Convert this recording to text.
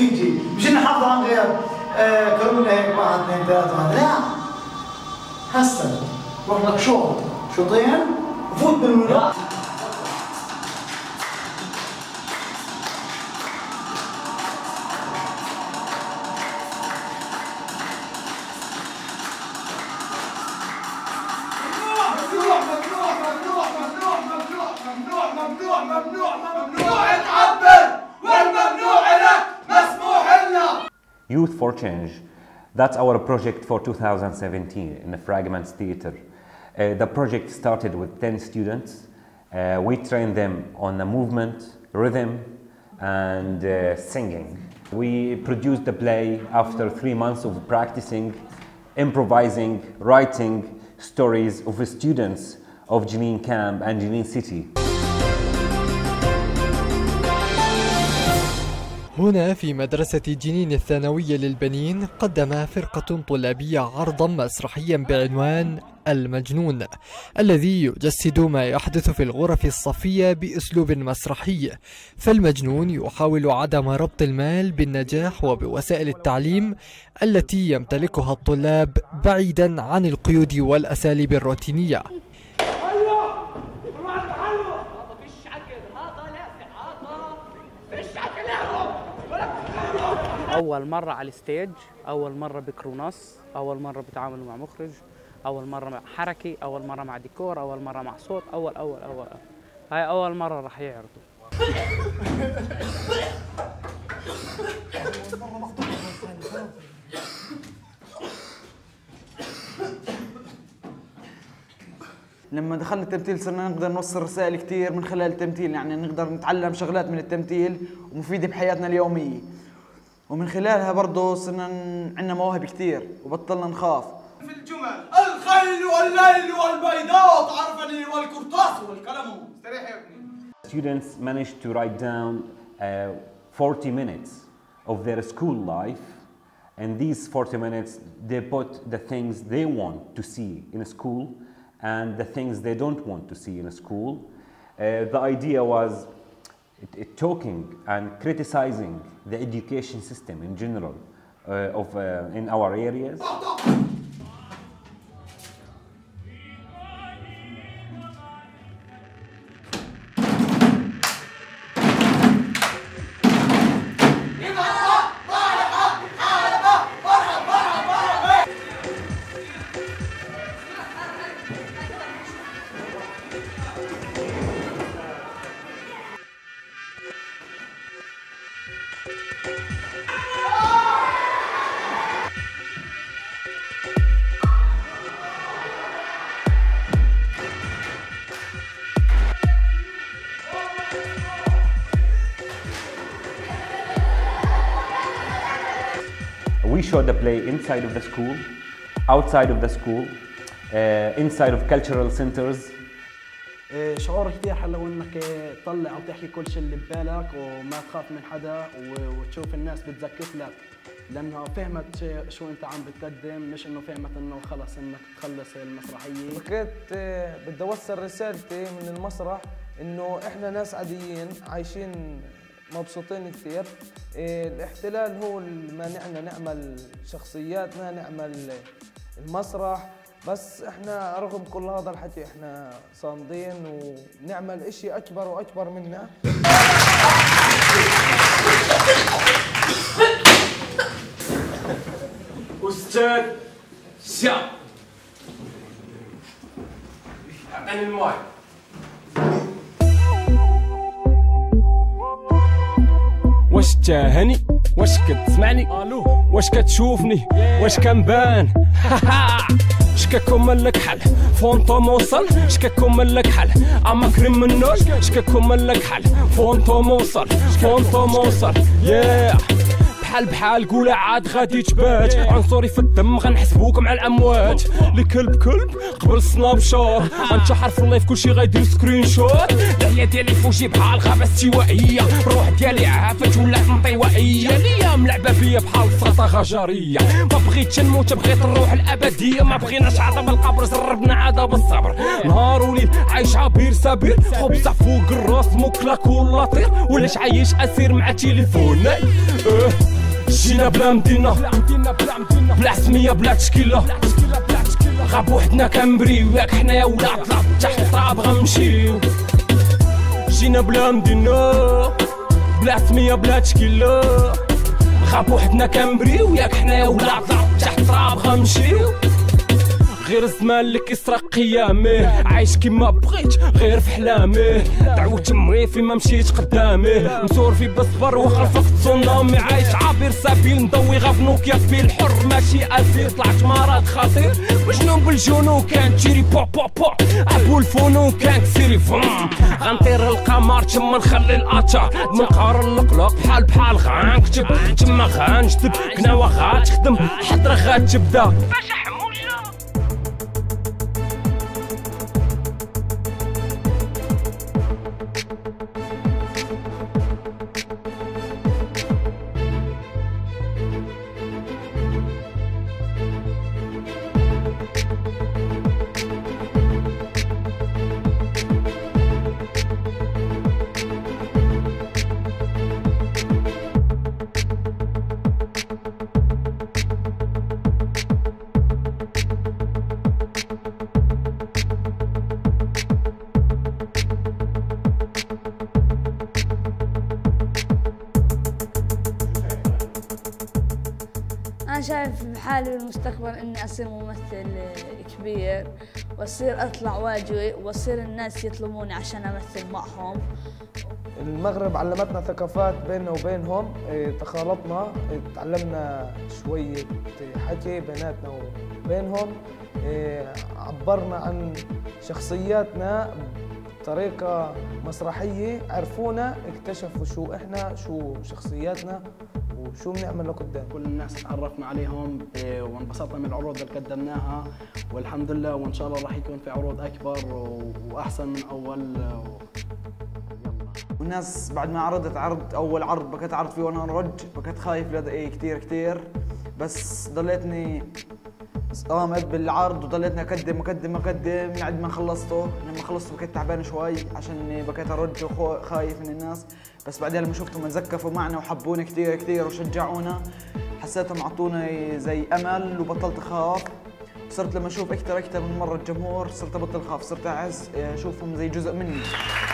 يجي مش نحافظ عن غير كرونا هيك 1 2 3 لا هسه روح لك شوطين وفوت بالمناطق. Youth for Change. That's our project for 2017 in the Fragments Theatre. The project started with 10 students. We trained them on the movement, rhythm, and singing. We produced the play after 3 months of practicing, improvising, writing stories of the students of Jenin Camp and Jenin City. هنا في مدرسة جنين الثانوية للبنين قدم فرقة طلابية عرضا مسرحيا بعنوان المجنون، الذي يجسد ما يحدث في الغرف الصفية بأسلوب مسرحي. فالمجنون يحاول عدم ربط المال بالنجاح وبوسائل التعليم التي يمتلكها الطلاب بعيدا عن القيود والأساليب الروتينية. أول مرة على الستيج، أول مرة بكروناس، أول مرة بتعامل مع مخرج، أول مرة مع حركي، أول مرة مع ديكور، أول مرة مع صوت، هاي أول مرة راح يعرضوا. لما دخلنا التمثيل صرنا نقدر نوصل رسائل كثير من خلال التمثيل، يعني نقدر نتعلم شغلات من التمثيل ومفيدة بحياتنا اليومية، ومن خلالها برضه صرنا عندنا مواهب كثير وبطلنا نخاف. في الجمل الخيل والليل والبيضاء تعرفني والقرطاس والقلم استريح يا ابني. Students managed to write down 40 minutes of their school life, and these 40 minutes they put the things they want to see in a school and the things they don't want to see in a school. The idea was talking and criticizing the education system in general in our areas. We showed the play inside of the school, outside of the school, inside of cultural centers. شعور كثير حلو انك تطلع وتحكي كل شيء اللي ببالك وما تخاف من حدا وتشوف الناس بتزكف لك، لانه فهمت شو انت عم بتقدم، مش انه فهمت انه خلص انك تخلص المسرحيه. بقيت بدي اوصل رسالتي من المسرح انه احنا ناس عاديين عايشين مبسوطين كثير. الاحتلال هو اللي مانعنا نعمل شخصيات، ما نعمل المسرح، بس احنا رغم كل هذا الحكي احنا صامدين ونعمل اشي اكبر واكبر منا. استاذ سام اعطيني الماي. واش تاهني؟ واش كتسمعني؟ واش كتشوفني؟ واش كنبان؟ شكاكم من الكحل فونطوم وصل، شكاكم من الكحل اما كريم منوش، شكاكم من الكحل فونطوم وصل ياه بحال قولها عاد غادي تبات، عنصري في الدم غنحسبوك مع الاموات، الكلب قبل سناب شوت غنتشحر في اللايف كلشي غيدير سكرين شوت، العيا ديالي فوجي بحال غابه استوائيه، الروح ديالي عافت ولات انطوائيه، ليا ملعبه بيا بحال سلطه غجريه، ما بغيتش نموت بغيت الروح الابديه، ما بغيناش عذاب القبر زربنا عذاب الصبر، نهار وليل تمثيل عايش عبير سبير خبزة فوق الراس مكلك ولا طير ولاش عايش اسير مع تليفوني جينا بلا مدينة بلا سمية بلا تشكيلة غاب وحدنا كنبريو ياك حنايا ولاد تحت التراب غنمشيو جينا بلا مدينة بلا سمية بلا تشكيلة غاب وحدنا كنبريو ياك حنايا ولاد تحت التراب غنمشيو غير الزمان اللي كيسرق قيامه عايش كيما بغيت غير في حلامه دعوة تمي فيما مشيت قدامه مسور في بصبر وخلفك تسونامي عايش عابر سبيل نضوي غفنوك يا في الحر ماشي اسير طلعت مرض خطير مجنون بالجنون كان تشيري بو بو بو ابو الفنون كان كسيري فم غنطير القمر تما نخلي الاثر منقار القلق بحال غنكتب تما غنجذب كناوة غتخدم حضرة غتبدا أنا شايف بحالي بالمستقبل إني أصير ممثل كبير وأصير أطلع واجوي وأصير الناس يطلبوني عشان أمثل معهم. المغرب علمتنا ثقافات بيننا وبينهم، تخالطنا، تعلمنا شوية حكي بيناتنا وبينهم، عبرنا عن شخصياتنا بطريقة مسرحية، عرفونا، اكتشفوا شو إحنا، شو شخصياتنا وشو بنعمل لقدام. كل الناس تعرفنا عليهم وانبسطنا من العروض اللي قدمناها والحمد لله، وإن شاء الله راح يكون في عروض أكبر وأحسن من أول. والناس بعد ما عرضت أول عرض بكت عرض فيه وأنا رج بكت خايف كثير بس ضليتني قامت بالعرض وضليتني أقدم لعد ما خلصته. لما خلصته بكت تعبان شوي عشان بكت أرج وخايف من الناس، بس بعدين لما شفتهم تزكفوا معنا وحبونا كثير وشجعونا حسيتهم عطونا زي أمل وبطلت أخاف. صرت لما أشوف أكثر من مرة الجمهور صرت أبطل أخاف، صرت أحس أشوفهم زي جزء مني.